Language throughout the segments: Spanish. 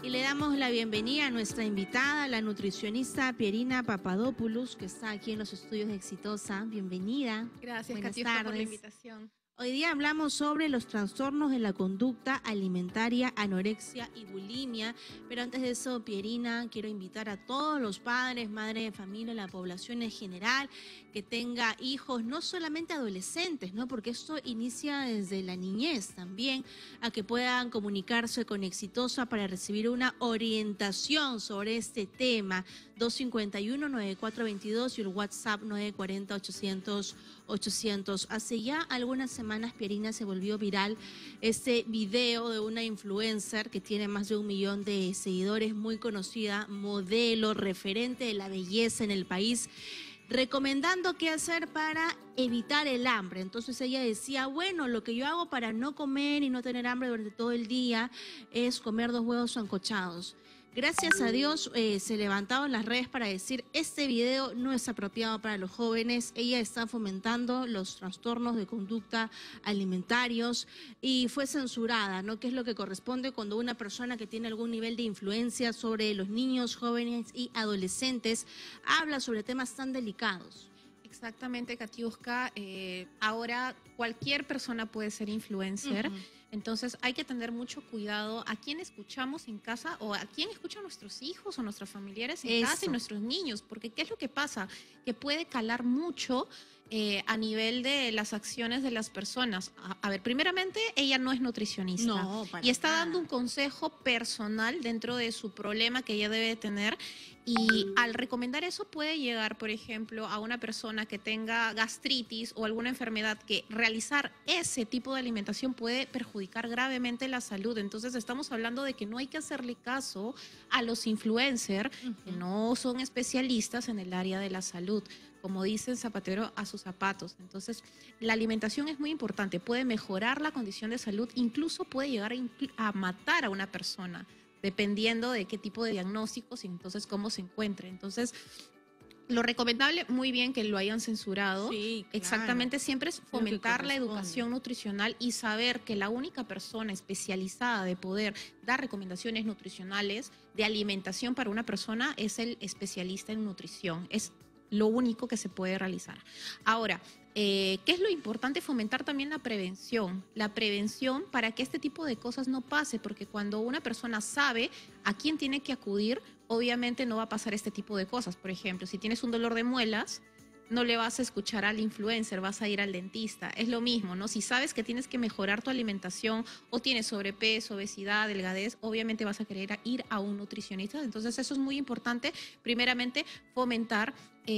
Y le damos la bienvenida a nuestra invitada, la nutricionista Pierina Papadopoulos, que está aquí en los estudios de Exitosa. Bienvenida. Gracias, Buenas Catiusca, por la tardes. invitación. Hoy día hablamos sobre los trastornos de la conducta alimentaria, anorexia y bulimia. Pero antes de eso, Pierina, quiero invitar a todos los padres, madres de familia, la población en general, que tenga hijos, no solamente adolescentes, ¿no? Porque esto inicia desde la niñez también, a que puedan comunicarse con Exitosa para recibir una orientación sobre este tema. 251-9422 y el WhatsApp 940-800-800. Hace ya algunas semanas, Pierina, se volvió viral este video de una influencer que tiene más de 1 millón de seguidores, muy conocida, modelo, referente de la belleza en el país, recomendando qué hacer para evitar el hambre. Entonces ella decía, bueno, lo que yo hago para no comer y no tener hambre durante todo el día es comer 2 huevos sancochados. Gracias a Dios se levantaron las redes para decir, este video no es apropiado para los jóvenes. Ella está fomentando los trastornos de conducta alimentarios y fue censurada, ¿no? Que es lo que corresponde cuando una persona que tiene algún nivel de influencia sobre los niños, jóvenes y adolescentes habla sobre temas tan delicados. Exactamente, Catiusca. Ahora cualquier persona puede ser influencer. Entonces hay que tener mucho cuidado a quién escuchamos en casa o a quién escuchan nuestros hijos o nuestros familiares en casa y nuestros niños. Porque ¿qué es lo que pasa? Que puede calar mucho a nivel de las acciones de las personas. A ver, primeramente, ella no es nutricionista. No, y está dando un consejo personal dentro de su problema que ella debe tener. Y al recomendar eso puede llegar, por ejemplo, a una persona que tenga gastritis o alguna enfermedad, que realizar ese tipo de alimentación puede perjudicar gravemente la salud. Entonces estamos hablando de que no hay que hacerle caso a los influencers que no son especialistas en el área de la salud. Como dicen, zapatero a sus zapatos. Entonces, la alimentación es muy importante. Puede mejorar la condición de salud, incluso puede llegar a matar a una persona, dependiendo de qué tipo de diagnósticos y entonces cómo se encuentre. Entonces, lo recomendable, muy bien que lo hayan censurado. Sí, claro. Exactamente, siempre es fomentar la educación nutricional y saber que la única persona especializada de poder dar recomendaciones nutricionales de alimentación para una persona es el especialista en nutrición. Es lo único que se puede realizar. Ahora, ¿qué es lo importante? Fomentar también la prevención. La prevención para que este tipo de cosas no pase, porque cuando una persona sabe a quién tiene que acudir, obviamente no va a pasar este tipo de cosas. Por ejemplo, si tienes un dolor de muelas, no le vas a escuchar al influencer, vas a ir al dentista. Es lo mismo, ¿no? Si sabes que tienes que mejorar tu alimentación o tienes sobrepeso, obesidad, delgadez, obviamente vas a querer ir a un nutricionista. Entonces eso es muy importante, primeramente, fomentar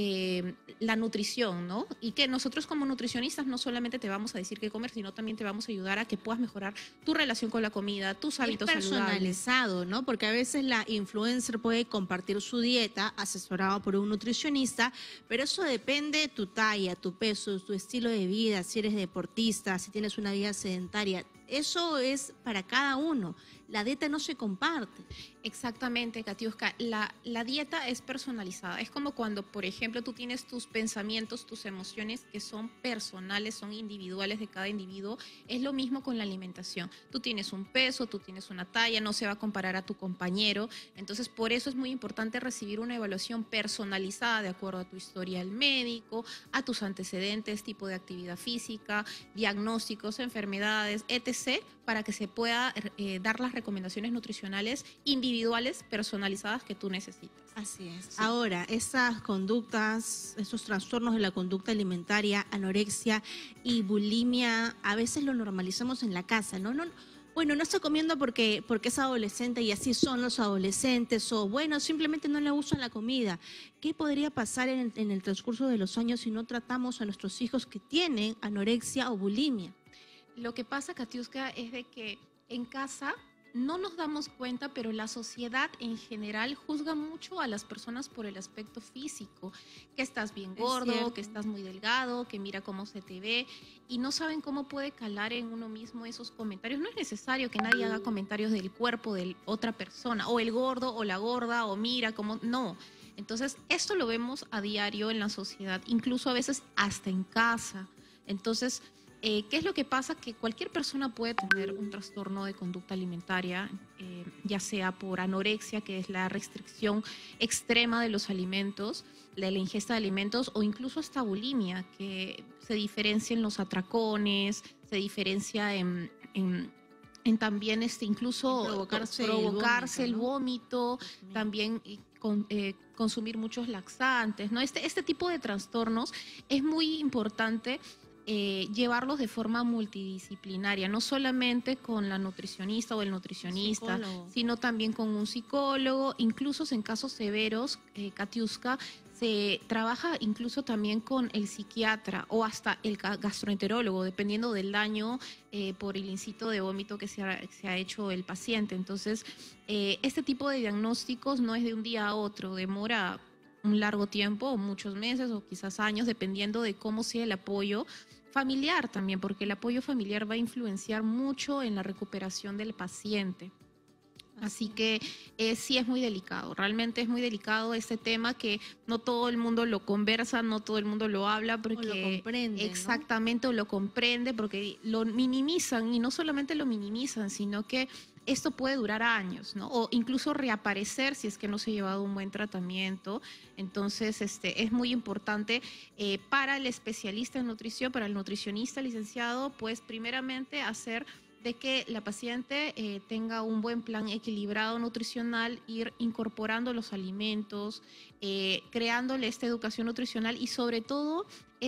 la nutrición, ¿no? Y que nosotros como nutricionistas no solamente te vamos a decir qué comer, sino también te vamos a ayudar a que puedas mejorar tu relación con la comida, tus hábitos personalizado, saludables, ¿no? Porque a veces la influencer puede compartir su dieta asesorado por un nutricionista, pero eso depende de tu talla, tu peso, tu estilo de vida, si eres deportista, si tienes una vida sedentaria. Eso es para cada uno. La dieta no se comparte. Exactamente, Catiusca. La dieta es personalizada. Es como cuando, por ejemplo, tú tienes tus pensamientos, tus emociones que son personales, son individuales de cada individuo. Es lo mismo con la alimentación. Tú tienes un peso, tú tienes una talla, no se va a comparar a tu compañero. Entonces, por eso es muy importante recibir una evaluación personalizada de acuerdo a tu historial médico, a tus antecedentes, tipo de actividad física, diagnósticos, enfermedades, etc., para que se pueda dar las recomendaciones nutricionales individuales, personalizadas que tú necesitas. Así es. Sí. Ahora, esas conductas, esos trastornos de la conducta alimentaria, anorexia y bulimia, a veces lo normalizamos en la casa, ¿no? Bueno, no está comiendo porque es adolescente y así son los adolescentes, o bueno, simplemente no le gustan la comida. ¿Qué podría pasar en el transcurso de los años si no tratamos a nuestros hijos que tienen anorexia o bulimia? Lo que pasa, Catiusca, es de que en casa no nos damos cuenta, pero la sociedad en general juzga mucho a las personas por el aspecto físico, que estás bien gordo, que estás muy delgado, que mira cómo se te ve, y no saben cómo puede calar en uno mismo esos comentarios. No es necesario que nadie haga comentarios del cuerpo de otra persona, o el gordo, o la gorda, o mira cómo... No. Entonces, esto lo vemos a diario en la sociedad, incluso a veces hasta en casa. Entonces, ¿Qué es lo que pasa? Que cualquier persona puede tener un trastorno de conducta alimentaria, ya sea por anorexia, que es la restricción extrema de los alimentos, de la ingesta de alimentos, o incluso hasta bulimia, que se diferencia en los atracones, se diferencia en también incluso provocarse el vómito, también consumir muchos laxantes, ¿no? Este tipo de trastornos es muy importante llevarlos de forma multidisciplinaria, no solamente con la nutricionista o el nutricionista, sino también con un psicólogo, incluso en casos severos, Katiuska, se trabaja incluso también con el psiquiatra o hasta el gastroenterólogo, dependiendo del daño por el incito de vómito que se ha hecho el paciente. Entonces, este tipo de diagnósticos no es de un día a otro, demora un largo tiempo, o muchos meses, o quizás años, dependiendo de cómo sea el apoyo familiar también, porque el apoyo familiar va a influenciar mucho en la recuperación del paciente. Así que sí es muy delicado, realmente es muy delicado este tema, que no todo el mundo lo conversa, no todo el mundo lo habla, porque o lo comprende, exactamente, ¿no? O lo comprende, porque lo minimizan, y no solamente lo minimizan, sino que esto puede durar años, ¿no? O incluso reaparecer si es que no se ha llevado un buen tratamiento. Entonces, es muy importante para el especialista en nutrición, para el nutricionista licenciado, pues primeramente hacer de que la paciente tenga un buen plan equilibrado nutricional, ir incorporando los alimentos, creándole esta educación nutricional, y sobre todo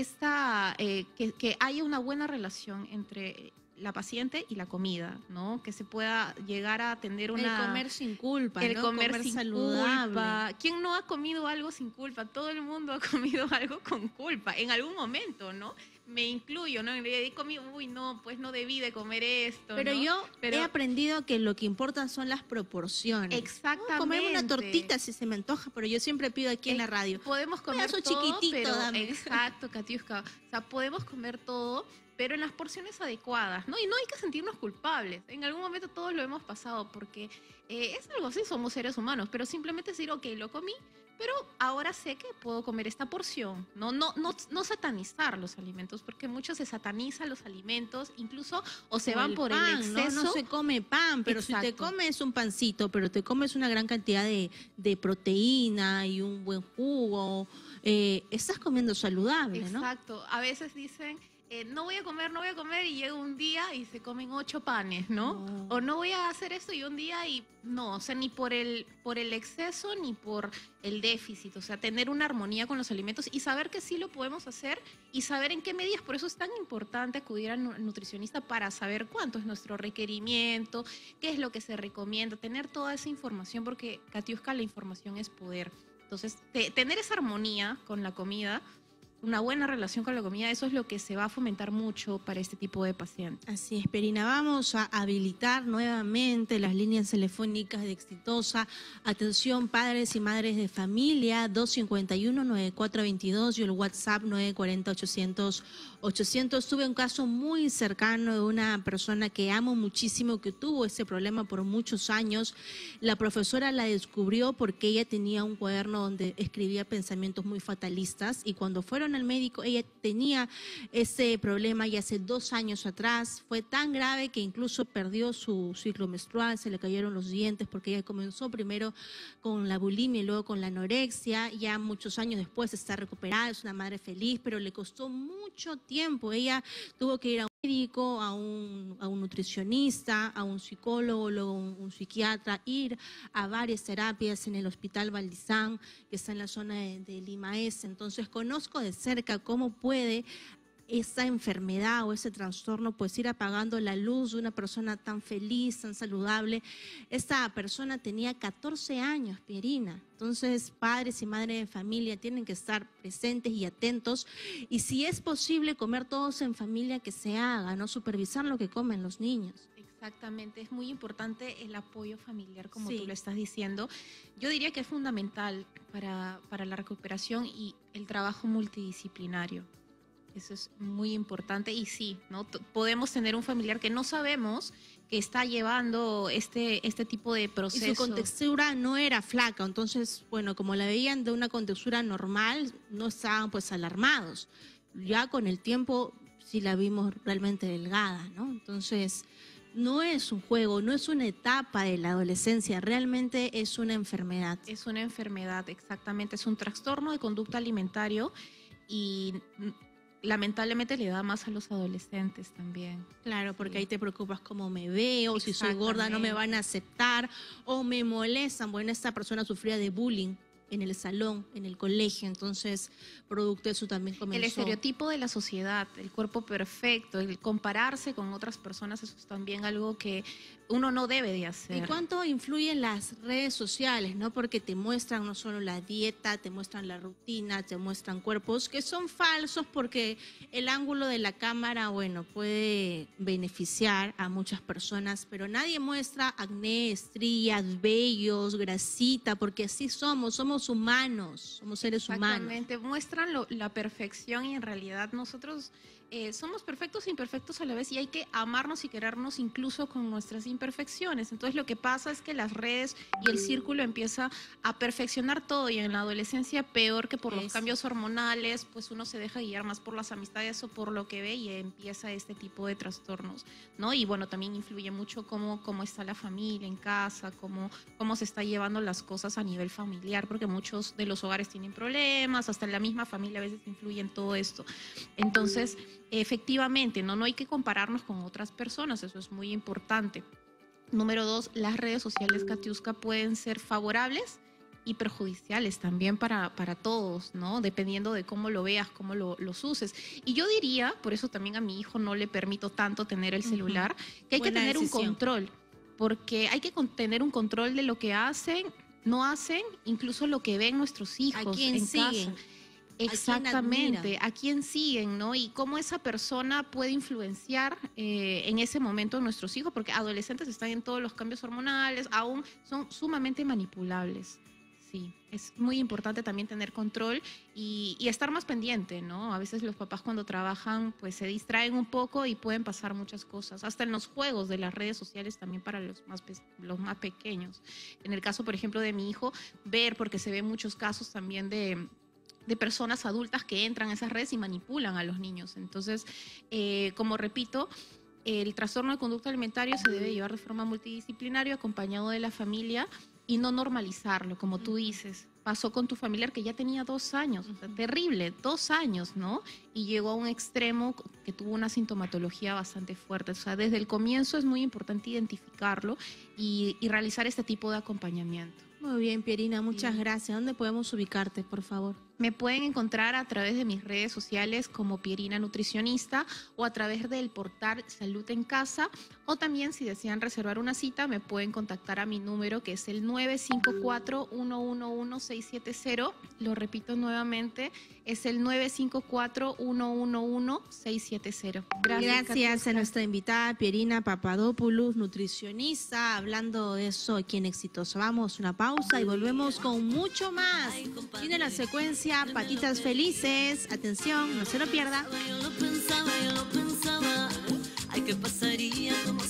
que haya una buena relación entre la paciente y la comida, ¿no? Que se pueda llegar a tener el comer sin culpa, el ¿no? comer sin saludable. Culpa. ¿Quién no ha comido algo sin culpa? Todo el mundo ha comido algo con culpa en algún momento, ¿no? Me incluyo, ¿no? He comido, uy, no, pues no debí de comer esto, Pero ¿no? yo he aprendido que lo que importa son las proporciones. Exactamente. Comer una tortita si se me antoja, pero yo siempre pido aquí en la radio. Podemos comer todo, chiquitito, pero dame. exacto, Katiuska. O sea, podemos comer todo, pero en las porciones adecuadas, ¿no? Y no hay que sentirnos culpables. En algún momento todos lo hemos pasado, porque es algo así, somos seres humanos, pero simplemente decir, ok, lo comí, pero ahora sé que puedo comer esta porción, no satanizar los alimentos, porque muchos se satanizan los alimentos, incluso o se van por el exceso. No se come pan, pero exacto. Si te comes un pancito, pero te comes una gran cantidad de proteína y un buen jugo, estás comiendo saludable, ¿no? Exacto. A veces dicen, no voy a comer, y llega un día y se comen 8 panes, ¿no? O no voy a hacer esto, y un día y no, o sea, ni por el exceso ni por el déficit, o sea, tener una armonía con los alimentos y saber que sí lo podemos hacer y saber en qué medidas. Por eso es tan importante acudir al nutricionista, para saber cuánto es nuestro requerimiento, qué es lo que se recomienda, tener toda esa información, porque, Katiuska, la información es poder. Entonces, tener esa armonía con la comida, una buena relación con la comida, eso es lo que se va a fomentar mucho para este tipo de pacientes. Así es, Perina. Vamos a habilitar nuevamente las líneas telefónicas de Exitosa. Atención, padres y madres de familia, 251-9422 y el WhatsApp 940-800-800. Tuve un caso muy cercano de una persona que amo muchísimo, que tuvo ese problema por muchos años. La profesora la descubrió porque ella tenía un cuaderno donde escribía pensamientos muy fatalistas, y cuando fueron al médico, ella tenía ese problema, y hace 2 años atrás fue tan grave que incluso perdió su ciclo menstrual, se le cayeron los dientes, porque ella comenzó primero con la bulimia y luego con la anorexia. Ya muchos años después está recuperada, es una madre feliz, pero le costó mucho tiempo. Ella tuvo que ir a un médico, a un nutricionista, a un psicólogo, luego un psiquiatra, ir a varias terapias en el Hospital Valdizán, que está en la zona de Lima Este. Entonces conozco de cerca cómo puede esa enfermedad o ese trastorno pues ir apagando la luz de una persona tan feliz, tan saludable. Esta persona tenía 14 años, Pierina. Entonces, padres y madres de familia tienen que estar presentes y atentos, y si es posible comer todos en familia, que se haga, no supervisar lo que comen los niños. Exactamente, es muy importante el apoyo familiar, como tú lo estás diciendo. Yo diría que es fundamental para la recuperación y el trabajo multidisciplinario. Eso es muy importante, y sí, ¿no? Podemos tener un familiar que no sabemos que está llevando este tipo de proceso. Y su contextura no era flaca, entonces, bueno, como la veían de una contextura normal, no estaban pues alarmados. Ya con el tiempo sí la vimos realmente delgada, ¿no? Entonces, no es un juego, no es una etapa de la adolescencia, realmente es una enfermedad. Es una enfermedad, exactamente, es un trastorno de conducta alimentario y lamentablemente le da más a los adolescentes también. Claro, porque ahí te preocupas cómo me veo, si soy gorda no me van a aceptar o me molestan. Bueno, esta persona sufría de bullying en el salón, en el colegio, entonces producto de eso también comenzó. El estereotipo de la sociedad, el cuerpo perfecto, el compararse con otras personas, eso es también algo que uno no debe de hacer. ¿Y cuánto influyen las redes sociales, no? Porque te muestran no solo la dieta, te muestran la rutina, te muestran cuerpos que son falsos porque el ángulo de la cámara, bueno, puede beneficiar a muchas personas, pero nadie muestra acné, estrías, vellos, grasita, porque así somos humanos, somos seres humanos. Exactamente, muestran la perfección y en realidad nosotros somos perfectos e imperfectos a la vez y hay que amarnos y querernos incluso con nuestras imperfecciones. Entonces lo que pasa es que las redes y el círculo empieza a perfeccionar todo y en la adolescencia peor que por los cambios hormonales, pues uno se deja guiar más por las amistades o por lo que ve y empieza este tipo de trastornos, ¿no? Y bueno, también influye mucho cómo está la familia en casa, cómo se está llevando las cosas a nivel familiar, porque muchos de los hogares tienen problemas, hasta la misma familia a veces influye en todo esto. Entonces, efectivamente, no hay que compararnos con otras personas, eso es muy importante. Número 2, las redes sociales, Katiuska, pueden ser favorables y perjudiciales también para todos, ¿no? Dependiendo de cómo lo veas, cómo los uses. Y yo diría, por eso también a mi hijo no le permito tanto tener el celular, que hay que tener un control, porque hay que tener un control de lo que hacen, no hacen, incluso lo que ven nuestros hijos ¿A quién en siguen? casa. Exactamente, a quién siguen, ¿no? Y cómo esa persona puede influenciar en ese momento a nuestros hijos, porque adolescentes están en todos los cambios hormonales, aún son sumamente manipulables. Sí, es muy importante también tener control y estar más pendiente, ¿no? A veces los papás cuando trabajan pues se distraen un poco y pueden pasar muchas cosas, hasta en los juegos de las redes sociales también para los más pequeños. En el caso, por ejemplo, de mi hijo, ver, porque se ven muchos casos también de personas adultas que entran a esas redes y manipulan a los niños. Entonces, como repito, el trastorno de conducta alimentaria se debe llevar de forma multidisciplinaria, acompañado de la familia y no normalizarlo, como tú dices. Pasó con tu familiar que ya tenía 2 años, o sea, terrible, 2 años, ¿no? Y llegó a un extremo que tuvo una sintomatología bastante fuerte. O sea, desde el comienzo es muy importante identificarlo y realizar este tipo de acompañamiento. Muy bien, Pierina, muchas gracias. ¿Dónde podemos ubicarte, por favor? Me pueden encontrar a través de mis redes sociales como Pierina Nutricionista o a través del portal Salud en Casa, o también si desean reservar una cita me pueden contactar a mi número que es el 954-111-670. Lo repito nuevamente, es el 954-111-670. Gracias a nuestra invitada Pierina Papadopoulos, nutricionista, hablando de eso aquí en Exitoso. Vamos, una pausa y volvemos con mucho más. Tiene la secuencia Patitas Felices. Atención, no se lo pierda. Yo lo pensaba, ay, ¿qué pasaría?